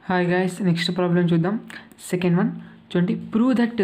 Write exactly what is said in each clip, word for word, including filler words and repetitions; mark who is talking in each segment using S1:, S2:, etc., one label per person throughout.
S1: Hi guys, next problem చూద్దాం. Second one చూడండి. Prove that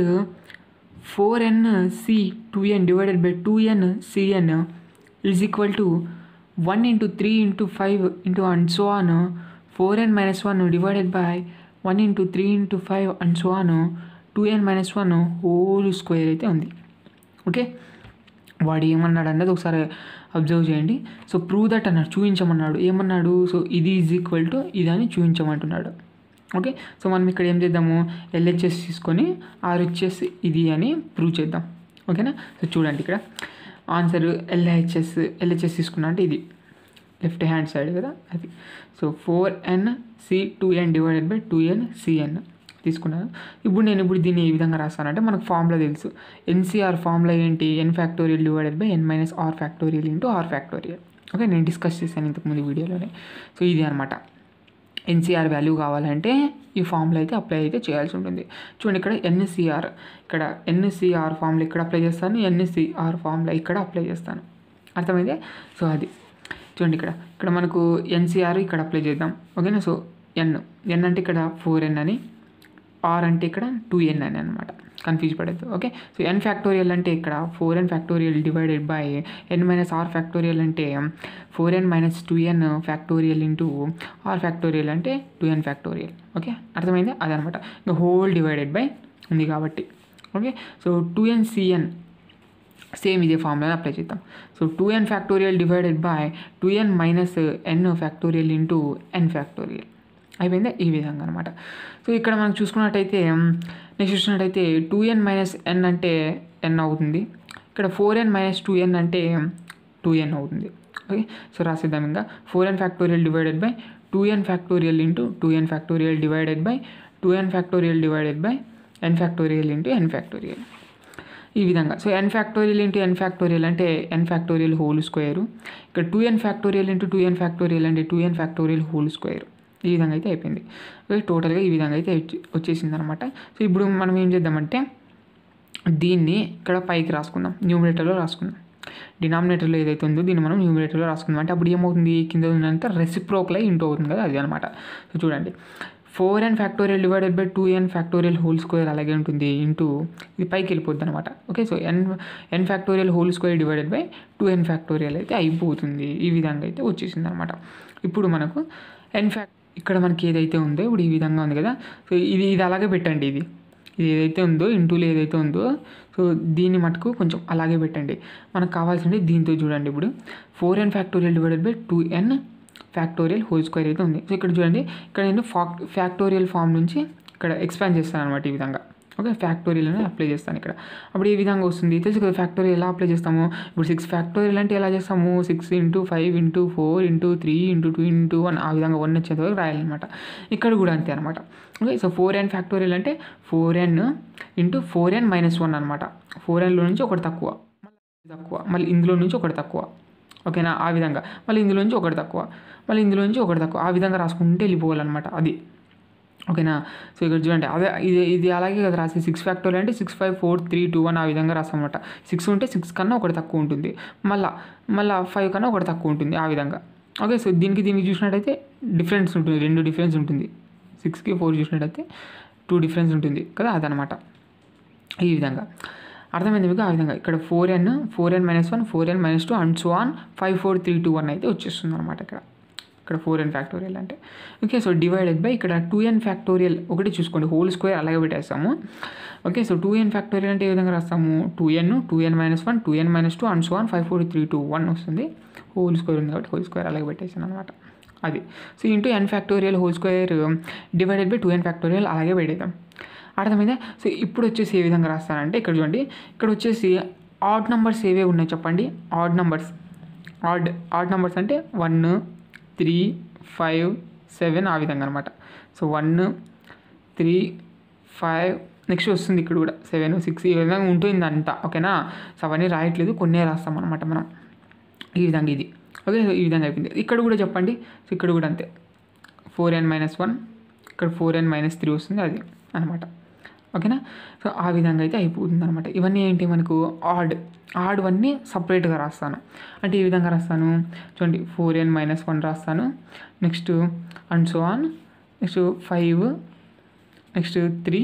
S1: four N C two N divided by two N C n is equal to one into three into five into and so on four N minus one divided by one into three into five and so on two N minus one whole square అయితే ఉంది. Okay, వాడు ఏమన్నాడు అన్నది ఒకసారి observe చేయండి. So prove that అన్నాడు, చూపించమన్నాడు. ఏమన్నాడు? So ఇది ఈజ్ ఈక్వల్ టు ఇది అని చూపించమంటున్నాడు. ఓకే, సో మనం ఇక్కడ ఏం చేద్దాము, ఎల్హెచ్ఎస్ తీసుకొని ఆర్హెచ్ఎస్ ఇది అని ప్రూవ్ చేద్దాం. ఓకేనా? సో చూడండి, ఇక్కడ ఆన్సర్ ఎల్హెచ్ఎస్ ఎల్హెచ్ఎస్ తీసుకున్నా అంటే ఇది లెఫ్ట్ హ్యాండ్ సైడ్ కదా అది. So four N C two N divided by two N C తీసుకున్నాను. ఇప్పుడు నేను ఇప్పుడు దీన్ని ఏ విధంగా రాస్తానంటే, మనకు ఫార్ములా తెలుసు. ఎన్సీఆర్ ఫార్ములా ఏంటి? N factorial divided by N minus R factorial into R factorial. Okay, నేను డిస్కస్ చేశాను ఇంతకుముందు వీడియోలోనే. సో ఇది అనమాట. ఎన్సీఆర్ వాల్యూ కావాలంటే ఈ ఫార్ములా అయితే అప్లై అయితే చేయాల్సి ఉంటుంది. చూడండి, ఇక్కడ ఎన్సీఆర్, ఇక్కడ ఎన్సీఆర్ ఫార్ములా ఇక్కడ అప్లై చేస్తాను, ఎన్సీఆర్ ఫార్ములా ఇక్కడ అప్లై చేస్తాను. అర్థమైందే? సో అది చూడండి, ఇక్కడ ఇక్కడ మనకు ఎన్సీఆర్ ఇక్కడ అప్లై చేద్దాం. ఓకేనా? సో ఎన్ ఎన్ అంటే ఇక్కడ ఫోర్ ఎన్ అని, ఆర్ అంటే ఇక్కడ టూ ఎన్ అని అనమాట. కన్ఫ్యూజ్ పడద్దు. ఓకే, సో ఎన్ ఫ్యాక్టోరియల్ అంటే ఇక్కడ four N factorial divided by N minus R factorial అంటే ఫోర్ ఎన్ మైనస్ టూ ఎన్ ఫ్యాక్టోరియల్ ఇంటూ ఆర్ ఫ్యాక్టోరియల్ అంటే టూ ఎన్ ఫ్యాక్టోరియల్. ఓకే, అర్థమైంది? అదనమాట. ఇంకా హోల్ డివైడెడ్ బై ఉంది కాబట్టి. ఓకే, సో టూ ఎన్ సిఎన్ సేమ్ ఇదే ఫార్ములా అప్లై చేద్దాం. So two N factorial divided by two N minus N factorial into N factorial అయిపోయిందా? ఈ విధంగా అనమాట. సో ఇక్కడ మనం చూసుకున్నట్టయితే, నెక్స్ట్ చూసినట్టయితే టూ ఎన్ మైనస్ ఎన్ అంటే ఎన్ అవుతుంది. ఇక్కడ ఫోర్ ఎన్ మైనస్ టూ ఎన్ అంటే టూ ఎన్ అవుతుంది. ఓకే, సో రాసేద్దాం. ఇంకా four N factorial divided by two N factorial into two N factorial divided by two N factorial divided by N factorial into N factorial. ఈ విధంగా. So N factorial into N factorial అంటే N factorial whole square. ఇక్కడ two ఎన్ factorial into two ఎన్ factorial అంటే two ఎన్ factorial whole square. ఈ విధంగా అయితే అయిపోయింది. Okay, టోటల్గా ఈ విధంగా అయితే వచ్చేసింది అనమాట. సో ఇప్పుడు మనం ఏం చేద్దామంటే, దీన్ని ఇక్కడ పైకి రాసుకుందాం, న్యూమినేటర్లో రాసుకుందాం. డినామినేటర్లో ఏదైతే ఉందో దీన్ని మనం న్యూమినేటర్లో రాసుకుందాం. అంటే అప్పుడు ఏమవుతుంది, కింద ఉన్నంత రెసిప్రోకల్ అయి ఇంటూ అవుతుంది కదా, అది అనమాట. సో చూడండి, four N factorial divided by two N factorial whole square అలాగే ఉంటుంది ఇంటూ ఇది పైకి వెళ్ళిపోద్ది అనమాట. Okay, so N N factorial whole square divided by two N factorial అయితే అయిపోతుంది. ఈ విధంగా అయితే వచ్చేసింది అనమాట. ఇప్పుడు మనకు ఎన్ ఫ్యాక్ట్ ఇక్కడ మనకి ఏదైతే ఉందో ఇప్పుడు ఈ విధంగా ఉంది కదా. సో ఇది ఇది అలాగే పెట్టండి. ఇది ఇది ఏదైతే ఉందో ఇంటూలో ఏదైతే ఉందో సో దీన్ని మటుకు కొంచెం అలాగే పెట్టండి. మనకు కావాల్సింది దీంతో చూడండి, ఇప్పుడు four N factorial divided by two N factorial whole square అయితే ఉంది. సో ఇక్కడ చూడండి, ఇక్కడ నేను ఫాక్ ఫ్యాక్టోరియల్ ఫామ్ నుంచి ఇక్కడ ఎక్స్పాండ్ చేస్తాను అనమాట ఈ విధంగా. ఓకే, ఫ్యాక్టోరియల్ అని అప్లై చేస్తాను ఇక్కడ. అప్పుడు ఈ విధంగా వస్తుంది. తెలుసు కదా ఫ్యాక్టోరియల్ ఎలా అప్లై చేస్తాము. ఇప్పుడు సిక్స్ ఫ్యాక్టోరియల్ అంటే ఎలా చేస్తాము, six into five into four into three into two into one ఆ విధంగా వన్ వచ్చేంత వరకు రాయాలన్నమాట. ఇక్కడ కూడా అంతే అనమాట. Okay, so four N factorial అంటే ఫోర్ ఎన్ ఇంటూ ఫోర్ ఎన్ మైనస్ వన్ అనమాట. ఫోర్ ఎన్లో నుంచి ఒకటి తక్కువ, తక్కువ మళ్ళీ ఇందులో నుంచి ఒకటి తక్కువ. ఓకేనా? ఆ విధంగా మళ్ళీ ఇందులో నుంచి ఒకటి తక్కువ, మళ్ళీ ఇందులో నుంచి ఒకటి తక్కువ, ఆ విధంగా రాసుకుంటే వెళ్ళిపోవాలన్నమాట అది. ఓకేనా? సో ఇక్కడ చూడండి, అదే ఇది ఇది అలాగే కదా రాసి సిక్స్ ఫ్యాక్టోరియల్ అంటే six five four three two one ఆ విధంగా రాస్తామన్నమాట. సిక్స్ ఉంటే సిక్స్ కన్నా ఒకటి తక్కువ ఉంటుంది, మళ్ళీ మళ్ళీ ఫైవ్ కన్నా ఒకటి తక్కువ ఉంటుంది ఆ విధంగా. ఓకే, సో దీనికి దీనికి చూసినట్టయితే డిఫరెన్స్ ఉంటుంది, రెండు డిఫరెన్స్ ఉంటుంది. సిక్స్కి ఫోర్ చూసినట్టయితే టూ డిఫరెన్స్ ఉంటుంది కదా, అదనమాట. ఈ విధంగా అర్థమైంది మీకు? ఆ విధంగా ఇక్కడ four N four N minus one four N minus two and so on five four three two one అయితే వచ్చేస్తుంది అనమాట ఇక్కడ. ఇక్కడ ఫోర్ ఎన్ ఫ్యాక్టోరియల్ అంటే ఓకే, సో డివైడెడ్ బై ఇక్కడ టూ ఎన్ ఫ్యాక్టోరియల్ ఒకటి చూసుకోండి, హోల్ స్క్వేర్ అలాగే పెట్టేస్తాము. ఓకే, సో టూ ఎన్ ఫ్యాక్టోరియల్ అంటే ఏ విధంగా రాస్తాము, two N two N minus one two N minus two and so on five four three two one వస్తుంది. హోల్ స్క్వేర్ ఉంది కాబట్టి హోల్ స్క్వేర్ అలాగే పెట్టేసాను అనమాట అది. So into N factorial whole square divided by two N factorial అలాగే పెట్టేద్దాం. అర్థమైందా? సో ఇప్పుడు వచ్చేసి ఏ విధంగా రాస్తానంటే, ఇక్కడ చూడండి, ఇక్కడ వచ్చేసి ఆడ్ నెంబర్స్ ఏవే ఉన్నాయి చెప్పండి. Odd numbers odd odd numbers అంటే వన్ త్రీ ఫైవ్ సెవెన్ ఆ విధంగా అనమాట. So one three five next వస్తుంది ఇక్కడ కూడా సెవెన్ సిక్స్ ఈ విధంగా ఉంటుంది అంతా. ఓకేనా? సో అవన్నీ రాయట్లేదు, కొన్నే రాస్తాం అనమాట మనం ఈ విధంగా ఇది. ఓకే, సో ఈ విధంగా అయిపోయింది. ఇక్కడ కూడా చెప్పండి. సో ఇక్కడ కూడా అంతే, ఫోర్ ఎన్ మైనస్ వన్ ఇక్కడ ఫోర్ ఎన్ మైనస్ త్రీ వస్తుంది అది అనమాట. ఓకేనా? సో ఆ విధంగా అయితే అయిపోతుంది అనమాట. ఇవన్నీ ఏంటి మనకు ఆడ్ ఆడ్వన్నీ సపరేట్గా రాస్తాను. అంటే ఈ విధంగా రాస్తాను చూడండి, ఫోర్ ఎన్ మైనస్ వన్ రాస్తాను, next and so on next five next three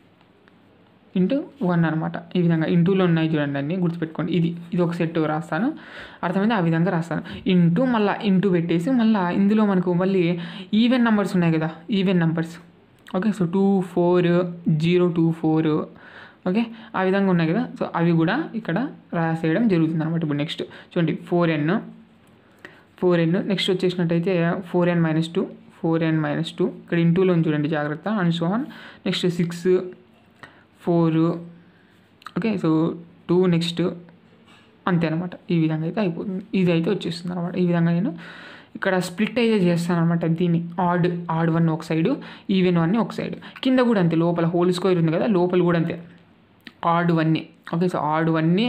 S1: into one అనమాట. ఈ విధంగా ఇంటూలో ఉన్నాయి చూడండి అన్నీ గుర్తుపెట్టుకోండి. ఇది ఇది ఒక సెట్ రాస్తాను, అర్థమైంది, ఆ విధంగా రాస్తాను. ఇంటూ మళ్ళీ ఇంటూ పెట్టేసి మళ్ళీ ఇందులో మనకు మళ్ళీ ఈవెన్ నెంబర్స్ ఉన్నాయి కదా, even numbers. Okay, so two four zero two four okay, ఆ విధంగా ఉన్నాయి కదా. సో అవి కూడా ఇక్కడ రాసేయడం జరుగుతుంది అనమాట. ఇప్పుడు నెక్స్ట్ చూడండి four N four N next వచ్చేసినట్టయితే ఫోర్ ఎన్ మైనస్ టూ ఫోర్ ఎన్ మైనస్ టూ ఇక్కడ ఇంటూలో చూడండి జాగ్రత్త, and so on. Next six four okay, so two next అంతే అనమాట. ఈ విధంగా అయితే అయిపోతుంది, ఇది అయితే వచ్చేస్తుంది అనమాట. ఈ విధంగా నేను ఇక్కడ స్ప్లిట్ అయితే చేస్తాను అనమాట. దీన్ని ఆడ్ ఆడ్ వన్ ఒక సైడు, ఈవెన్ వన్ ఒక సైడ్, కింద కూడా అంతే, లోపల హోల్ స్క్వేర్ ఉంది కదా, లోపల కూడా అంతే ఆడ్ వన్ని. ఓకే, సో ఆడ్ వన్ని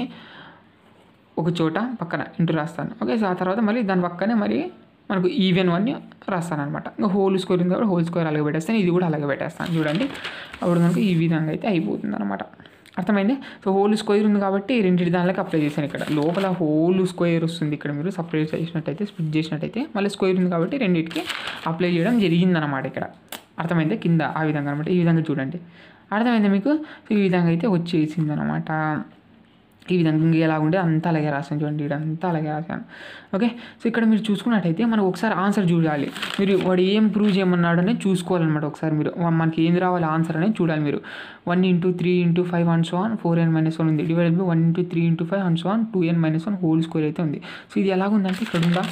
S1: ఒక చోట పక్కన ఇంటూ రాస్తాను. ఓకే, సో ఆ తర్వాత మళ్ళీ దాని పక్కనే మరి మనకు ఈవెన్ వన్ రాస్తాను అనమాట. ఇంకా హోల్ స్క్వేర్ ఉంది కాబట్టి హోల్ స్క్వేర్ అలాగే పెట్టేస్తాను, ఇది కూడా అలాగే పెట్టేస్తాను చూడండి. అప్పుడు మనకు ఈ విధంగా అయితే అయిపోతుంది అనమాట. అర్థమైంది. సో హోల్ స్క్వేర్ ఉంది కాబట్టి రెండింటి దానిలోకి అప్లై చేశాను. ఇక్కడ లోపల హోల్ స్క్వేర్ వస్తుంది, ఇక్కడ మీరు సపరేట్ చేసినట్టయితే స్ప్లిట్ చేసినట్టయితే మళ్ళీ స్క్వేర్ ఉంది కాబట్టి రెండింటికి అప్లై చేయడం జరిగిందనమాట ఇక్కడ. అర్థమైంది, కింద ఆ విధంగా అనమాట. ఈ విధంగా చూడండి, అర్థమైంది మీకు. సో ఈ విధంగా అయితే వచ్చేసింది అనమాట. ఈ విధంగా ఇంక ఎలా ఉంటే అంతా అలాగే రాసాను చూడండి, ఇదంతా అలాగే రాశాను. ఓకే, సో ఇక్కడ మీరు చూసుకున్నట్టయితే మనకు ఒకసారి ఆన్సర్ చూడాలి. మీరు వాడు ఏం ప్రూవ్ చేయమన్నాడు అనేది చూసుకోవాలన్నమాట. ఒకసారి మీరు మనకి ఏం రావాలి ఆన్సర్ అనేది చూడాలి మీరు. One into three into five one so one four ఎన్ మైనస్ వన్ ఉంది, divided by one into three into five one so one two N minus one whole square అయితే ఉంది. సో ఇది ఎలాగుందంటే ఇక్కడ ఉందా,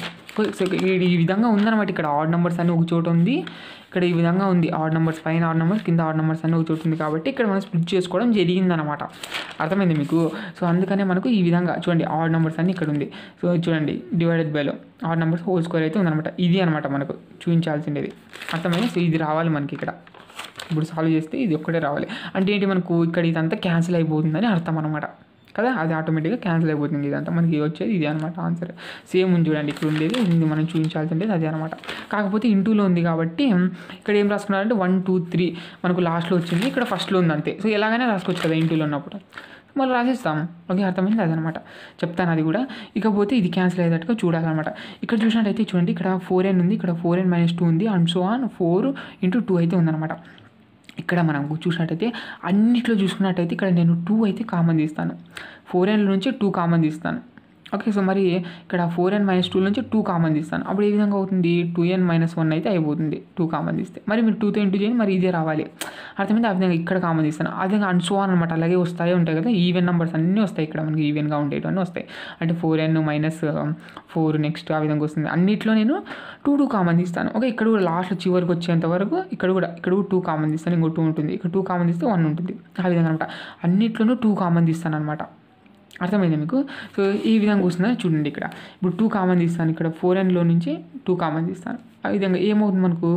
S1: ఈ విధంగా ఉందన్నమాట. ఇక్కడ ఆడ్ నెంబర్స్ అన్నీ ఒక చోట ఉంది, ఇక్కడ ఈ విధంగా ఉంది. ఆడ్ నెంబర్స్ పైన ఆడ్ నెంబర్స్ కింద ఆడ్ నెంబర్స్ అన్నీ ఒక చోటు ఉంది కాబట్టి ఇక్కడ మనం స్ప్లిట్ చేసుకోవడం జరిగిందనమాట. అర్థమైంది మీకు. సో అందుకనే మనకు ఈ విధంగా చూడండి ఆడ్ నెంబర్స్ అన్నీ ఇక్కడ ఉంది. సో చూడండి డివైడెడ్ బైలో ఆడ్ నెంబర్స్ హోల్ స్క్వేర్ అయితే ఉందన్నమాట. ఇది అనమాట మనకు చూపించాల్సిండేది. అర్థమైంది. సో ఇది రావాలి మనకి ఇక్కడ. ఇప్పుడు సాల్వ్ చేస్తే ఇది ఒక్కటే రావాలి. అంటే ఏంటి, మనకు ఇక్కడ ఇదంతా క్యాన్సిల్ అయిపోతుందని అర్థం అనమాట కదా. అది ఆటోమేటిక్గా క్యాన్సిల్ అయిపోతుంది. ఇదంతా మనకి వచ్చేది ఇది అనమాట ఆన్సర్. సేమ్ ఉంది చూడండి, ఇక్కడ ఉండేది ఇది మనం చూపించాల్సిండేది అదే అనమాట. కాకపోతే ఇంటూలో ఉంది కాబట్టి ఇక్కడ ఏం రాసుకున్నారంటే వన్ టూ త్రీ మనకు లాస్ట్లో వచ్చింది, ఇక్కడ ఫస్ట్లో ఉంది అంతే. సో ఎలాగైనా రాసుకోవచ్చు కదా ఇంటూలో ఉన్నప్పుడు, మళ్ళీ రాసిస్తాము. ఓకే, అర్థమైంది, అదనమాట చెప్తాను అది కూడా. ఇకపోతే ఇది క్యాన్సిల్ అయ్యేటట్టుగా చూడాలన్నమాట. ఇక్కడ చూసినట్టయితే చూడండి, ఇక్కడ ఫోర్ ఎన్ ఉంది, ఇక్కడ ఫోర్ ఎన్ మైనస్ టూ ఉంది, and so on four into two అయితే ఉందన్నమాట. ఇక్కడ మనం చూసినట్టయితే అన్నిట్లో చూసుకున్నట్టయితే ఇక్కడ నేను టూ అయితే కామన్ తీస్తాను, ఫోర్ ఎన్ నుంచి టూ కామన్ తీస్తాను. ఓకే, సో మరి ఇక్కడ ఫోర్ ఎన్ మైనస్ టూ నుంచి టూ కామన్ తీస్తాను. అప్పుడు ఏ విధంగా అవుతుంది, టూ ఎన్ మైనస్ వన్ అయితే అయిపోతుంది టూ కామన్ తీస్తే. మరి మీరు టూతో ఇంటూ చేయండి, మరి ఇదే రావాలి. అర్థమైంది. ఆ విధంగా ఇక్కడ కామన్ తీస్తాను, అదే అండ్ సో ఆన్ అనమాట. అలాగే వస్తాయి ఉంటాయి కదా, ఈవెన్ నెంబర్స్ అన్నీ వస్తాయి ఇక్కడ మనకి, ఈవెన్గా ఉండేటివన్నీ వస్తాయి. అంటే ఫోర్ ఎన్ మైనస్ ఫోర్ నెక్స్ట్ ఆ విధంగా వస్తుంది. అన్నిట్లో నేను టూ టూ కామన్ తీస్తాను. ఓకే, ఇక్కడ కూడా లాస్ట్ చివరికి వచ్చేంత వరకు ఇక్కడ కూడా ఇక్కడ కూడా టూ కామన్ తీస్తాను, ఇంకో టూ ఉంటుంది, ఇక్కడ టూ కామన్ తీస్తే వన్ ఉంటుంది. ఆ విధంగా అనమాట. అన్నిట్లోనూ టూ కామన్ తీస్తాను అనమాట. అర్థమైంది మీకు. సో ఈ విధంగా వస్తుందని చూడండి. ఇక్కడ ఇప్పుడు టూ కామన్ తీస్తాను, ఇక్కడ ఫోర్ ఎన్లో నుంచి టూ కామన్ తీస్తాను. ఆ విధంగా ఏమవుతుంది మనకు,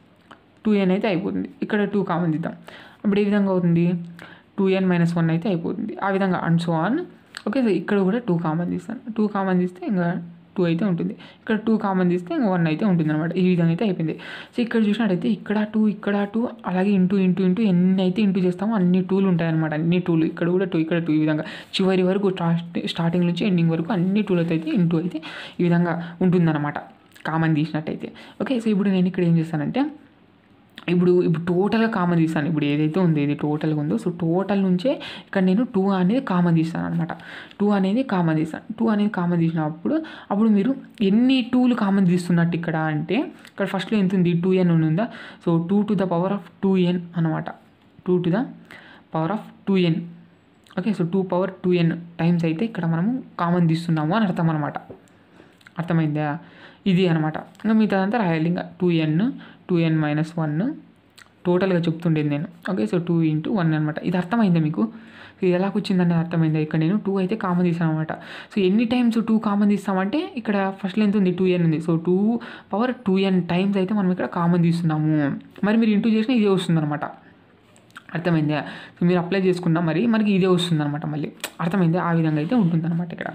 S1: టూ ఎన్ అయితే అయిపోతుంది. ఇక్కడ టూ కామన్ తీద్దాం, అప్పుడు ఏ విధంగా అవుతుంది, టూ ఎన్ మైనస్ వన్ అయితే అయిపోతుంది. ఆ విధంగా and so on. Okay, so ఇక్కడ కూడా టూ కామన్ తీస్తాను, టూ కామన్ తీస్తే ఇంకా టూ అయితే ఉంటుంది, ఇక్కడ టూ కామన్ తీస్తే ఇంకా వన్ అయితే ఉంటుంది అనమాట. ఈ విధంగా అయితే అయిపోయింది. సో ఇక్కడ చూసినట్టయితే ఇక్కడ టూ ఇక్కడ టూ అలాగే ఇంటూ ఇంటూ ఇంటూ ఎన్ని అయితే ఇంటూ చేస్తామో అన్ని టూలు ఉంటాయన్నమాట. అన్ని టూలు ఇక్కడ కూడా టూ ఇక్కడ టూ ఈ విధంగా చివరి వరకు స్టార్టింగ్ నుంచి ఎండింగ్ వరకు అన్ని టూలతో అయితే ఇంటూ అయితే ఈ విధంగా ఉంటుందన్నమాట కామన్ తీసినట్టయితే. ఓకే, సో ఇప్పుడు నేను ఇక్కడ ఏం చేస్తానంటే ఇప్పుడు ఇప్పుడు టోటల్గా కామన్ తీస్తాను. ఇప్పుడు ఏదైతే ఉందో ఇది టోటల్గా ఉందో, సో టోటల్ నుంచే ఇక్కడ నేను టూ అనేది కామన్ తీస్తాను అనమాట. టూ అనేది కామన్ తీస్తాను. టూ అనేది కామన్ తీసినప్పుడు అప్పుడు మీరు ఎన్ని టూలు కామన్ తీస్తున్నట్టు ఇక్కడ అంటే ఇక్కడ ఫస్ట్లో ఎంత ఉంది, టూ ఎన్ ఉందా. So two to the power of two n అనమాట. Two to the power of two n. Okay, so two power two n times అయితే ఇక్కడ మనము కామన్ తీస్తున్నాము అని అర్థం అనమాట. అర్థమైందా, ఇది అనమాట. ఇంకా మిగతాదంతా రాయాలి. ఇంకా టూ ఎన్ టూ ఎన్ మైనస్ వన్ టోటల్గా చెప్తుండేది నేను. Okay, so two into one అనమాట. ఇది అర్థమైందా మీకు. సో ఇది ఎలా వచ్చిందని అర్థమైందా. ఇక్కడ నేను టూ అయితే కామన్ తీసాను అనమాట. సో ఎన్ని టైమ్స్ టూ కామన్ తీస్తామంటే ఇక్కడ ఫస్ట్లో ఎంత ఉంది, టూ ఎన్ ఉంది. So two power two n times అయితే మనం ఇక్కడ కామన్ తీస్తున్నాము. మరి మీరు ఇంటూ చేసినా ఇదే వస్తుంది అనమాట. అర్థమైందా. సో మీరు అప్లై చేసుకున్నా మరి మనకి ఇదే వస్తుంది అనమాట మళ్ళీ. అర్థమైందా. ఆ విధంగా అయితే ఉంటుంది అనమాట ఇక్కడ.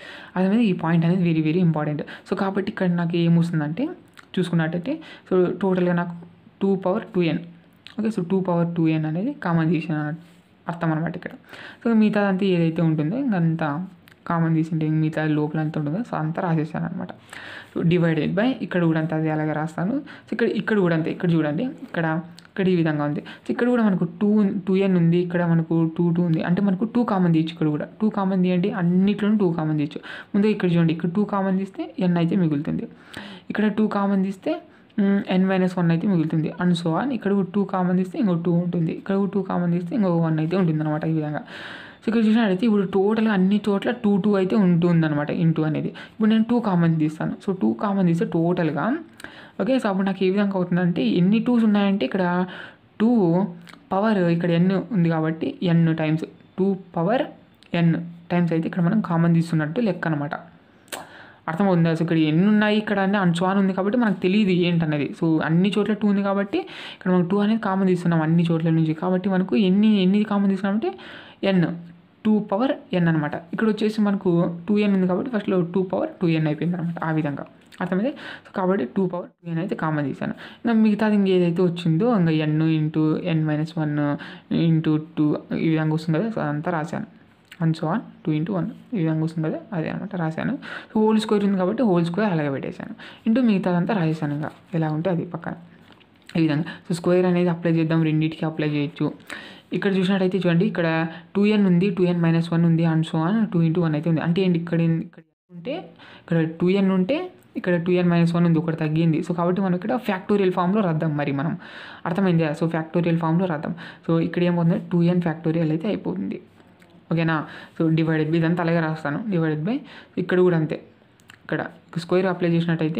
S1: అదే ఈ పాయింట్ అనేది వెరీ వెరీ ఇంపార్టెంట్. సో కాబట్టి ఇక్కడ నాకు ఏమొస్తుందంటే చూసుకున్నట్టయితే సో టోటల్గా నాకు two power two n. Okay, so two power two n అనేది కామన్ చేసిన అర్థం అనమాట ఇక్కడ. సో మిగతాదంతా ఏదైతే ఉంటుందో ఇంకంతా కామన్ తీసుంటే మిగతా లోపల అంత ఉంటుందో సో అంతా రాసేసాను అనమాట. సో డివైడెడ్ బై ఇక్కడ కూడా అంతా అదే అలాగే రాస్తాను. సో ఇక్కడ ఇక్కడ కూడా అంతే, ఇక్కడ చూడండి ఇక్కడ ఇక్కడ ఈ విధంగా ఉంది. సో ఇక్కడ కూడా మనకు టూ టూ ఎన్ ఉంది, ఇక్కడ మనకు టూ టూ ఉంది, అంటే మనకు టూ కామన్ తీయచ్చు. ఇక్కడ కూడా టూ కామన్ తీయండి, అన్నిట్లోనూ టూ కామన్ తీయచ్చు. ముందు ఇక్కడ చూడండి, ఇక్కడ టూ కామన్ తీస్తే ఎన్ అయితే మిగులుతుంది, ఇక్కడ టూ కామన్ తీస్తే ఎన్ మైనస్ వన్ అయితే మిగులుతుంది, అండ్ సో ఆన్. ఇక్కడ టూ కామన్ తీస్తే ఇంకో టూ ఉంటుంది, ఇక్కడ టూ కామన్ తీస్తే ఇంకో వన్ అయితే ఉంటుంది అనమాట ఈ విధంగా. సో ఇక్కడ చూసినట్టయితే ఇప్పుడు టోటల్గా అన్ని చోట్ల టూ టూ అయితే ఉంటుందన్నమాట ఇంటూ అనేది. ఇప్పుడు నేను టూ కామన్ తీస్తాను, సో టూ కామన్ తీస్తే టోటల్గా ఓకే. సో అప్పుడు నాకు ఏ విధంగా అవుతుందంటే ఎన్ని టూస్ ఉన్నాయంటే ఇక్కడ టూ పవర్ ఇక్కడ ఎన్ ఉంది కాబట్టి n times two power n times అయితే ఇక్కడ మనం కామన్ తీస్తున్నట్టు లెక్క అనమాట. అర్థమవుతుంది. అసలు ఇక్కడ ఎన్ని ఉన్నాయి ఇక్కడ అంటే అండ్ సో ఆన్ ఉంది కాబట్టి మనకు తెలియదు ఏంటనేది. సో అన్ని చోట్ల టూ ఉంది కాబట్టి ఇక్కడ మనకు టూ అనేది కామన్ తీస్తున్నాం అన్ని చోట్ల నుంచి, కాబట్టి మనకు ఎన్ని ఎన్ని కామన్ తీస్తున్నామంటే ఎన్ టూ పవర్ ఎన్ అనమాట. ఇక్కడ వచ్చేసి మనకు టూ ఎన్ ఉంది కాబట్టి ఫస్ట్లో టూ పవర్ టూ ఎన్ అయిపోయింది అనమాట ఆ విధంగా. అర్థమైంది. సో కాబట్టి టూ పవర్ టూ ఎన్ అయితే కామన్ తీసాను. ఇంకా మిగతాది ఇంక ఏదైతే వచ్చిందో ఇంకా n into n minus one into two ఈ విధంగా వస్తుంది కదా, సో అదంతా రాశాను. And so on two into one ఈ విధంగా వస్తుంది కదా, అదే అనమాట రాశాను. సో హోల్ స్క్వేర్ ఉంది కాబట్టి హోల్ స్క్వేర్ అలాగే పెట్టేశాను, ఇంటూ మిగతాదంతా రాసేసాను ఇంకా ఎలా ఉంటే అది పక్కన ఈ విధంగా. సో స్క్వేర్ అనేది అప్లై చేద్దాం, రెండింటికి అప్లై చేయొచ్చు. ఇక్కడ చూసినట్టయితే చూడండి, ఇక్కడ టూ ఎన్ ఉంది, టూ ఎన్ మైనస్ వన్ ఉంది, and so on two into one అయితే ఉంది. అంటే ఏంటి ఇక్కడ ఇక్కడ ఉంటే ఇక్కడ టూ ఎన్ ఉంటే ఇక్కడ టూ ఎన్ మైనస్ వన్ ఉంది, ఒకటి తగ్గింది. సో కాబట్టి మనం ఇక్కడ ఫ్యాక్టోరియల్ ఫామ్లో రాద్దాం. మరి మనం అర్థమైంది. సో ఫ్యాక్టోరియల్ ఫామ్లో రాద్దాం. సో ఇక్కడ ఏమవుతుంది, టూ ఎన్ ఫ్యాక్టోరియల్ అయితే అయిపోతుంది. ఓకేనా. సో డివైడెడ్ బై ఇదంతా అలాగే రాస్తాను, డివైడెడ్ బై ఇక్కడ కూడా అంతే. ఇక్కడ స్క్వేర్ అప్లై చేసినట్టయితే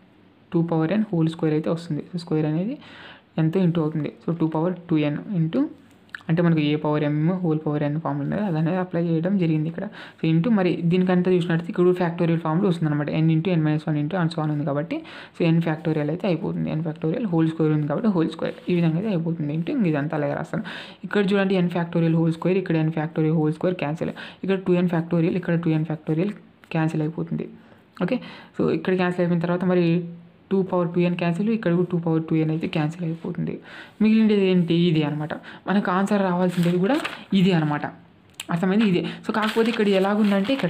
S1: two power n whole square అయితే వస్తుంది. సో స్క్వేర్ అనేది ఎంతో ఇంటూ అవుతుంది. So two power two n into అంటే మనకు a power m whole power n form ఉన్నది అది అనేది అప్లై చేయడం జరిగింది ఇక్కడ. సో ఇంటూ మరి దీనికంతా చూసినట్టయితే ఇక్కడ ఫ్యాక్టోరియల్ ఫామ్లో వస్తుంది అనమాట. N into n minus one into and so on ఉంది కాబట్టి సో ఎన్ ఫ్యాక్టోరియల్ అయితే అయిపోతుంది. ఎన్ ఫ్యాక్టోరియల్ హోల్ స్క్వేర్ ఉంది కాబట్టి హోల్ స్క్వేర్ ఈ విధంగా అయితే అయిపోతుంది. ఇంటూ ఇదంతా అలాగే రాస్తాను. ఇక్కడ చూడండి ఎన్ ఫ్యాక్టోరియల్ హోల్ స్క్వేర్, ఇక్కడ n factorial whole square cancel, ఇక్కడ టూ ఎన్ ఫ్యాక్టోరియల్ ఇక్కడ టూ ఎన్ ఫ్యాక్టోరియల్ క్యాన్సిల్ అయిపోతుంది. ఓకే. సో ఇక్కడ క్యాన్సిల్ అయిపోయిన తర్వాత మరి two power two n cancel, ఇక్కడ కూడా టూ పవర్ టూ ఎన్ అయితే క్యాన్సిల్ అయిపోతుంది. మిగిలినది ఏంటి, ఇది అనమాట. మనకు ఆన్సర్ రావాల్సింది కూడా ఇది అనమాట. అర్థమైంది ఇదే. సో కాకపోతే ఇక్కడ ఎలాగుందంటే ఇక్కడ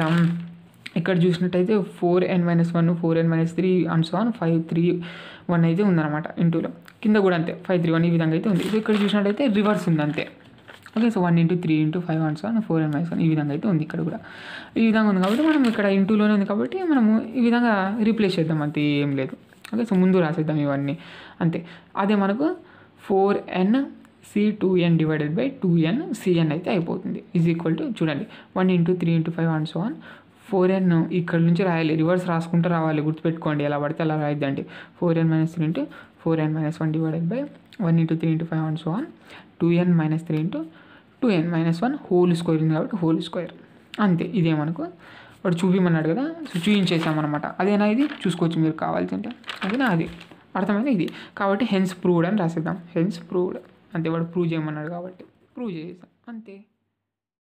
S1: ఇక్కడ చూసినట్టయితే four N minus one four N minus three and so on five three one అయితే ఉందన్నమాట ఇంటూలో. కింద కూడా అంతే ఫైవ్ త్రీ వన్ ఈ విధంగా అయితే ఉంది. సో ఇక్కడ చూసినట్టయితే రివర్స్ ఉంది అంతే. Okay. So one into three into five and so on four N minus one ఈ విధంగా అయితే ఉంది. ఇక్కడ కూడా ఈ విధంగా ఉంది కాబట్టి మనం ఇక్కడ ఇంటూలోనే ఉంది కాబట్టి మనము ఈ విధంగా రీప్లేస్ చేద్దాం, అంతే ఏం లేదు. ఓకే. సో ముందు రాసేద్దాం ఇవన్నీ అంతే. అదే మనకు four N C two N divided by two N C n అయితే అయిపోతుంది. ఈజ్ ఈక్వల్ టు చూడండి one into three into five and so on four n ఇక్కడ నుంచి రాయాలి, రివర్స్ రాసుకుంటూ రావాలి, గుర్తుపెట్టుకోండి. ఎలా పడితే అలా రాయద్దండి. Four N minus three into four N minus one divided by one into three into five and so on two N minus three into two N minus one whole square ఉంది కాబట్టి whole square అంతే. ఇదే మనకు వాడు చూపిమన్నాడు కదా, so చూపించేసామన్నమాట. అదేనా ఇది చూసుకోవచ్చు మీరు కావాల్సింటే. అదేనా అది అర్థమైంది ఇది. కాబట్టి హెన్స్ ప్రూవ్డ్ అని రాసేద్దాం. హెన్స్ ప్రూవ్డ్ అంతే, వాడు ప్రూవ్ చేయమన్నాడు కాబట్టి ప్రూవ్ చేసేసాం అంతే.